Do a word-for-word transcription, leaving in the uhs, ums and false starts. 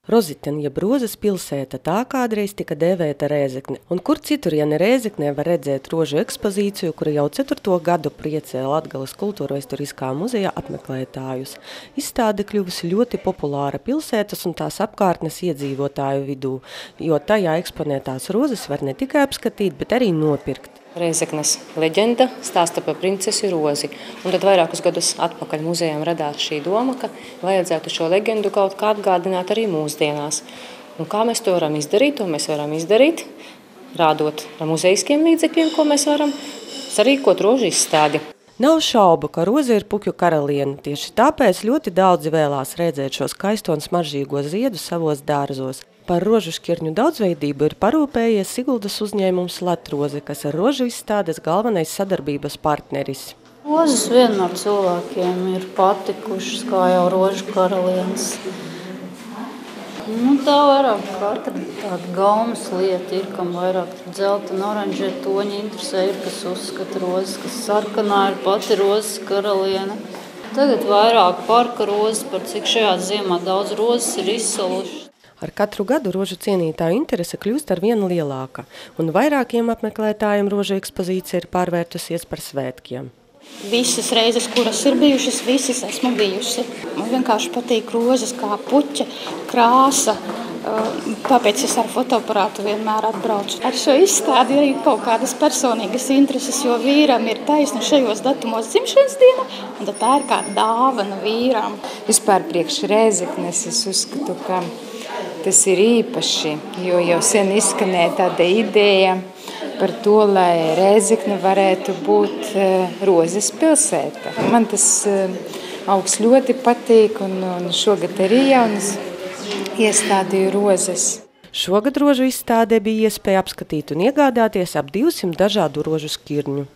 Rozitene, jeb Rozes pilsēta, tā kādreiz tika dēvēta Rēzekne, un kur citur, ja ne Rēzeknē, var redzēt rožu ekspozīciju, kura jau ceturto gadu priecē Latgales kultūrvēsturiskā muzeja apmeklētājus. Izstāde kļuvusi ļoti populāra pilsētas un tās apkārtnes iedzīvotāju vidū, jo tajā eksponētās rozes var ne tikai apskatīt, bet arī nopirkt. Rēzeknes leģenda stāsta par princesi Rozi, un tad vairākus gadus atpakaļ muzejām radās šī doma, ka vajadzētu šo leģendu kaut kā atgādināt arī mūsdienās. Un kā mēs to varam izdarīt? To mēs varam izdarīt, rādot ar muzejiskiem līdzekļiem, ko mēs varam sarīkot rožu izstādi. Nav šaubu, ka roze ir puķu karaliene, tieši tāpēc ļoti daudzi vēlās redzēt šo skaisto un smaržīgo ziedu savos dārzos. Par rožu šķirņu daudzveidību ir parūpējies Siguldas uzņēmums Latroze, kas ir rožu izstādes galvenais sadarbības partneris. Rozes vienmēr cilvēkiem ir patikušas, kā jau rožu karalienes. Nu, tā vairāk katra tāda gaumas lieta ir, kam vairāk dzelta un oranžie toņi interesē, ir, kas uzskata rozes, kas sarkanā ir pati rozes karaliene. Tagad vairāk parka rozes, par cik šajā ziemā daudz rozes ir izsalušas. Ar katru gadu rožu cienītāju interese kļūst ar vienu lielāka, un vairākiem apmeklētājiem rožu ekspozīcija ir pārvērtusies par svētkiem. Visas reizes, kuras ir bijušas, visas esmu bijusi. Man vienkārši patīk rozes kā puķa, krāsa, tāpēc es ar fotoaparātu vienmēr atbraucu. Ar šo izstādi arī kaut kādas personīgas intereses, jo vīram ir taisni šajos datumos dzimšanas diena, un tā ir kā dāvana vīram. Vispār priekš Rēzeknes es uzskatu, ka tas ir īpaši, jo jau sen izskanēja tāda ideja par to, lai Rēzekne varētu būt rozes pilsēta. Man tas augs ļoti patīk, un, un šogad arī jaunas iestādīju rozes. Šogad rožu izstādē bija iespēja apskatīt un iegādāties ap divsimt dažādu rožu šķirņu.